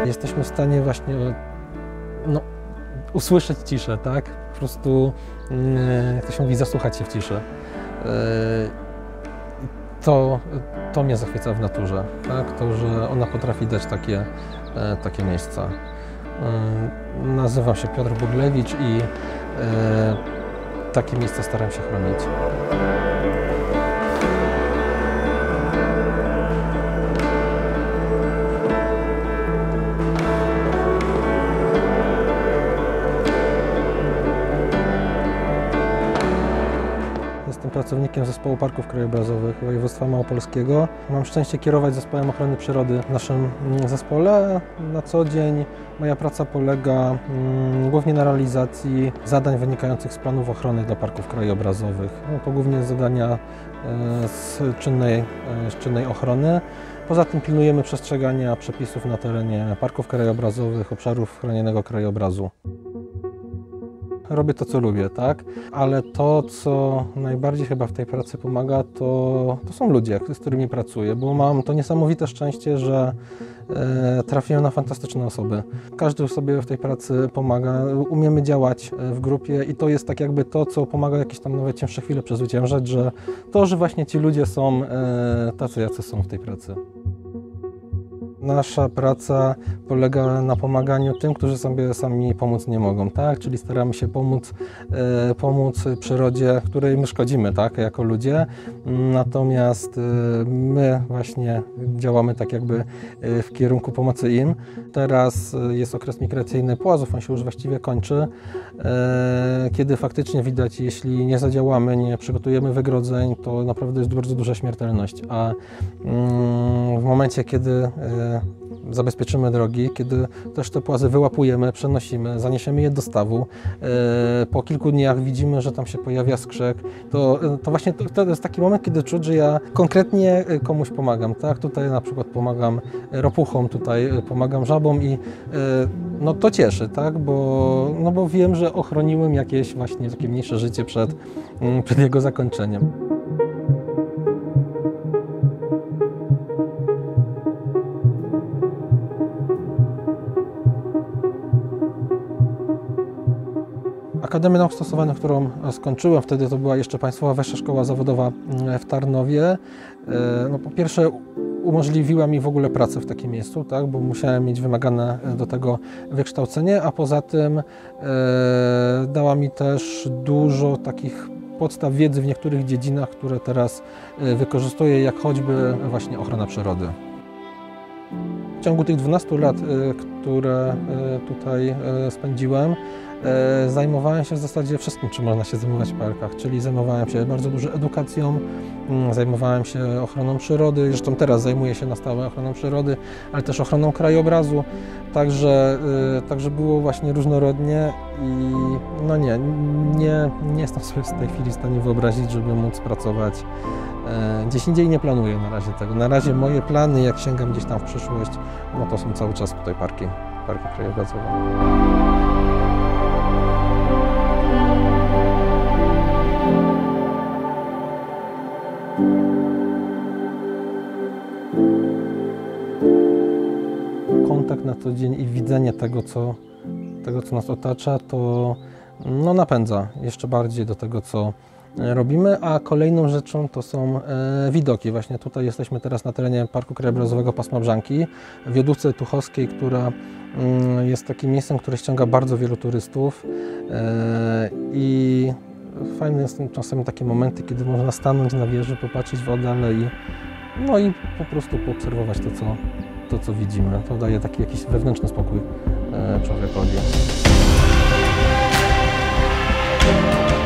jesteśmy w stanie właśnie no, usłyszeć ciszę, tak? Po prostu, jak to się mówi, zasłuchać się w ciszy. To mnie zachwyca w naturze, tak? To, że ona potrafi dać takie miejsca. Nazywam się Piotr Buglewicz i takie miejsca staram się chronić. Jestem pracownikiem Zespołu Parków Krajobrazowych Województwa Małopolskiego. Mam szczęście kierować Zespołem Ochrony Przyrody w naszym zespole. Na co dzień moja praca polega głównie na realizacji zadań wynikających z planów ochrony dla parków krajobrazowych. To głównie zadania z czynnej ochrony. Poza tym pilnujemy przestrzegania przepisów na terenie parków krajobrazowych, obszarów chronionego krajobrazu. Robię to, co lubię, tak? Ale to, co najbardziej chyba w tej pracy pomaga, to są ludzie, z którymi pracuję, bo mam to niesamowite szczęście, że trafiłem na fantastyczne osoby. Każdy sobie w tej pracy pomaga, umiemy działać w grupie i to jest tak jakby to, co pomaga jakieś tam nawet cięższe chwile przezwyciężać, że właśnie ci ludzie są tacy, jacy są w tej pracy. Nasza praca polega na pomaganiu tym, którzy sobie sami pomóc nie mogą, tak? Czyli staramy się pomóc przyrodzie, której my szkodzimy, tak? Jako ludzie. Natomiast my właśnie działamy tak jakby w kierunku pomocy im. Teraz jest okres migracyjny płazów, on się już właściwie kończy, kiedy faktycznie widać, jeśli nie zadziałamy, nie przygotujemy wygrodzeń, to naprawdę jest bardzo duża śmiertelność. A w momencie, kiedy zabezpieczymy drogi, kiedy też te płazy wyłapujemy, przenosimy, zaniesiemy je do stawu, po kilku dniach widzimy, że tam się pojawia skrzek, to właśnie to jest taki moment, kiedy czuć, że ja konkretnie komuś pomagam, tak? Tutaj na przykład pomagam ropuchom, tutaj pomagam żabom i no to cieszy, tak? Bo wiem, że ochroniłem jakieś właśnie takie mniejsze życie przed jego zakończeniem. Akademię Nauk Stosowanych, którą skończyłem, wtedy to była jeszcze Państwowa Wyższa Szkoła Zawodowa w Tarnowie. No, po pierwsze umożliwiła mi w ogóle pracę w takim miejscu, tak, bo musiałem mieć wymagane do tego wykształcenie, a poza tym dała mi też dużo takich podstaw wiedzy w niektórych dziedzinach, które teraz wykorzystuję, jak choćby właśnie ochrona przyrody. W ciągu tych 12 lat, które tutaj spędziłem, zajmowałem się w zasadzie wszystkim, czym można się zajmować w parkach, czyli zajmowałem się bardzo dużo edukacją, zajmowałem się ochroną przyrody, zresztą teraz zajmuję się na stałe ochroną przyrody, ale też ochroną krajobrazu, także było właśnie różnorodnie i no nie jestem sobie w tej chwili w stanie wyobrazić, żeby móc pracować gdzieś indziej. Nie planuję na razie tego. Na razie moje plany, jak sięgam gdzieś tam w przyszłość, no to są cały czas tutaj parki krajobrazowe. Kontakt na co dzień i widzenie tego, co nas otacza, to no, napędza jeszcze bardziej do tego, co robimy, a kolejną rzeczą to są widoki. Właśnie tutaj jesteśmy teraz na terenie Parku Krajobrazowego Pasma Brzanki, w Jodówce Tuchowskiej, która jest takim miejscem, które ściąga bardzo wielu turystów i fajne są czasem takie momenty, kiedy można stanąć na wieży, popatrzeć w oddale i po prostu poobserwować to, co widzimy. To daje taki jakiś wewnętrzny spokój człowiekowi.